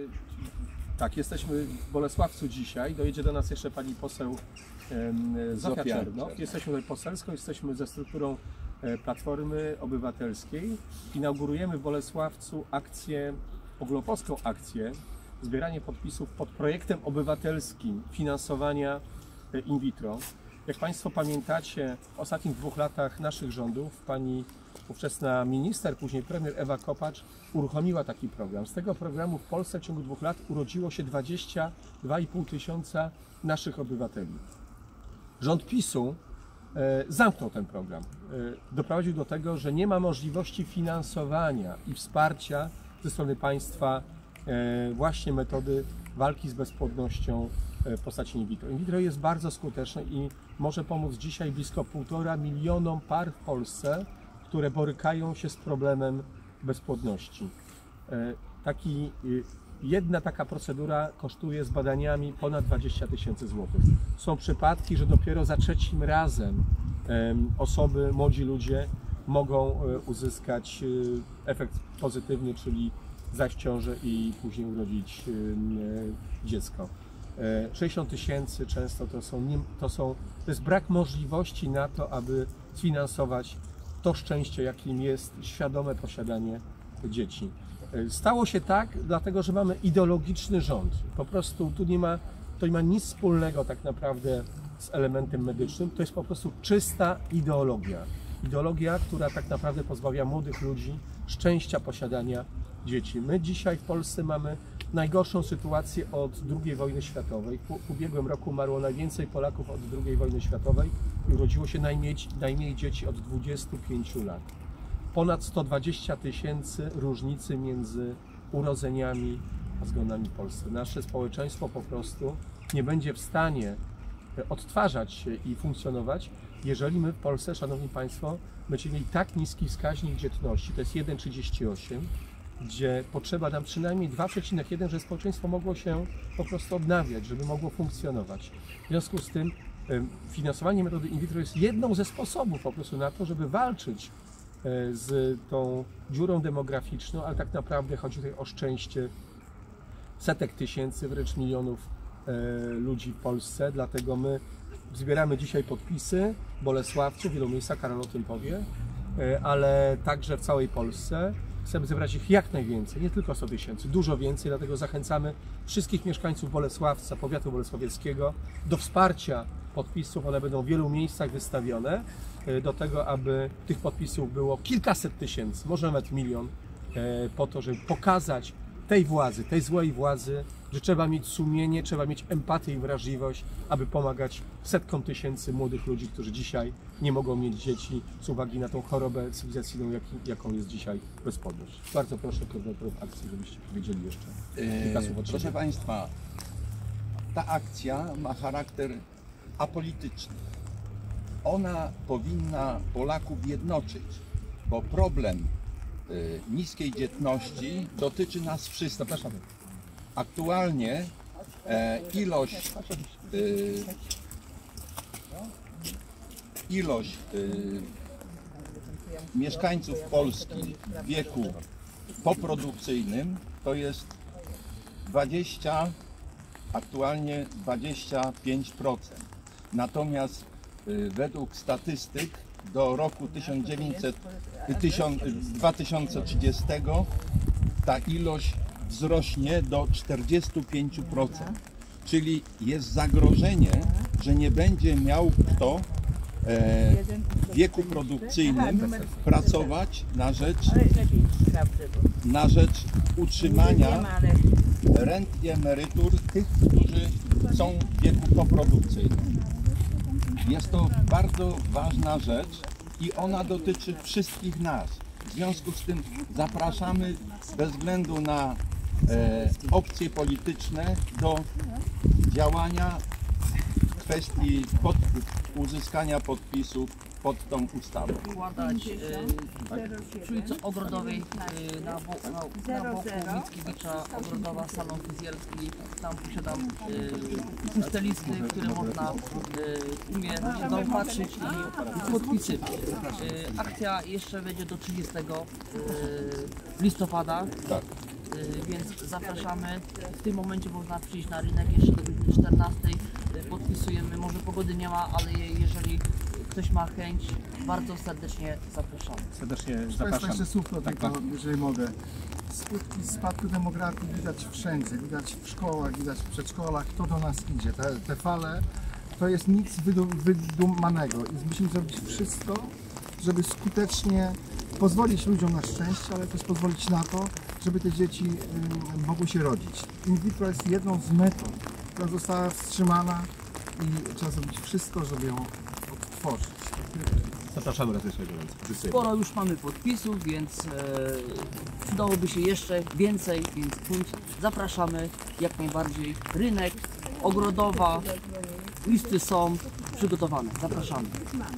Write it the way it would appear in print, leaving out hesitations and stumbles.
Tak, jesteśmy w Bolesławcu dzisiaj. Dojedzie do nas jeszcze pani poseł Zofia Czernow. Jesteśmy tutaj poselsko, jesteśmy ze strukturą Platformy Obywatelskiej. Inaugurujemy w Bolesławcu akcję, ogólnopolską akcję, zbieranie podpisów pod projektem obywatelskim finansowania in vitro. Jak Państwo pamiętacie, w ostatnich 2 latach naszych rządów pani ówczesna minister, później premier Ewa Kopacz uruchomiła taki program. Z tego programu w Polsce w ciągu 2 lat urodziło się 22,5 tysiąca naszych obywateli. Rząd PiS-u zamknął ten program. Doprowadził do tego, że nie ma możliwości finansowania i wsparcia ze strony państwa właśnie metody walki z bezpłodnością w postaci in vitro. In vitro jest bardzo skuteczne i może pomóc dzisiaj blisko 1,5 miliona par w Polsce, które borykają się z problemem bezpłodności. Jedna taka procedura kosztuje z badaniami ponad 20 tysięcy złotych. Są przypadki, że dopiero za 3. razem młodzi ludzie mogą uzyskać efekt pozytywny, czyli zajść w ciążę i później urodzić dziecko. 60 tysięcy często to jest brak możliwości na to, aby sfinansować to szczęście, jakim jest świadome posiadanie dzieci. Stało się tak, dlatego że mamy ideologiczny rząd. Po prostu to nie ma nic wspólnego tak naprawdę z elementem medycznym. To jest po prostu czysta ideologia. Ideologia, która tak naprawdę pozbawia młodych ludzi szczęścia posiadania dzieci. My dzisiaj w Polsce mamy najgorszą sytuację od II wojny światowej. W ubiegłym roku umarło najwięcej Polaków od II wojny światowej i urodziło się najmniej dzieci od 25 lat. Ponad 120 tysięcy różnicy między urodzeniami a zgonami w Polsce. Nasze społeczeństwo po prostu nie będzie w stanie odtwarzać się i funkcjonować, jeżeli my w Polsce, Szanowni Państwo, będziemy mieli tak niski wskaźnik dzietności, to jest 1,38, gdzie potrzeba nam przynajmniej 2,1, żeby społeczeństwo mogło się po prostu odnawiać, żeby mogło funkcjonować. W związku z tym finansowanie metody in vitro jest jedną ze sposobów po prostu na to, żeby walczyć z tą dziurą demograficzną, ale tak naprawdę chodzi tutaj o szczęście setek tysięcy, wręcz milionów ludzi w Polsce. Dlatego my zbieramy dzisiaj podpisy w Bolesławcu, w wielu miejscach, Karol o tym powie, ale także w całej Polsce. Chcemy zebrać ich jak najwięcej, nie tylko 100 tysięcy, dużo więcej, dlatego zachęcamy wszystkich mieszkańców Bolesławca, powiatu bolesławieckiego do wsparcia podpisów. One będą w wielu miejscach wystawione, do tego, aby tych podpisów było kilkaset tysięcy, może nawet 1 milion, po to, żeby pokazać tej władzy, tej złej władzy, że trzeba mieć sumienie, trzeba mieć empatię i wrażliwość, aby pomagać setkom tysięcy młodych ludzi, którzy dzisiaj nie mogą mieć dzieci z uwagi na tą chorobę cywilizacyjną, jaką jest dzisiaj bezpłodność. Bardzo proszę koordynatorów akcji, żebyście powiedzieli jeszcze kilka słów od siebie. Proszę Państwa, ta akcja ma charakter apolityczny. Ona powinna Polaków jednoczyć, bo problem niskiej dzietności dotyczy nas wszystkich. Aktualnie ilość mieszkańców Polski w wieku poprodukcyjnym to jest aktualnie 25%. Natomiast według statystyk do roku 2030 ta ilość wzrośnie do 45%, czyli jest zagrożenie, że nie będzie miał kto w wieku produkcyjnym pracować na rzecz utrzymania rent i emerytur tych, którzy są w wieku poprodukcyjnym. Jest to bardzo ważna rzecz i ona dotyczy wszystkich nas. W związku z tym zapraszamy bez względu na opcje polityczne do działania w kwestii uzyskania podpisów pod tą ustawą. Składać przy ulicy Ogrodowej na boku Mickiewicza, Ogrodowa, salon fryzjerski. Tam posiadam puste listy, które można zaopatrzyć i podpisywać. Akcja jeszcze będzie do 30 listopada. Tak. więc zapraszamy. W tym momencie można przyjść na rynek jeszcze do godziny 14. Podpisujemy, może pogody nie ma, ale jeżeli ktoś ma chęć, bardzo serdecznie zapraszamy. Serdecznie Państwa, zapraszam. jeszcze słówko Tak, tylko, jeżeli mogę. Skutki spadku demografii widać wszędzie, widać w szkołach, widać w przedszkolach, kto do nas idzie. Te fale to jest nic wydumanego i musimy zrobić wszystko, żeby skutecznie pozwolić ludziom na szczęście, ale też pozwolić na to, żeby te dzieci mogły się rodzić. In vitro jest jedną z metod, która została wstrzymana i trzeba zrobić wszystko, żeby ją odtworzyć. Zapraszamy raz jeszcze gorąco. Sporo już mamy podpisów, więc przydałoby się jeszcze więcej, więc zapraszamy jak najbardziej. Rynek, ogrodowa, listy są przygotowane. Zapraszamy.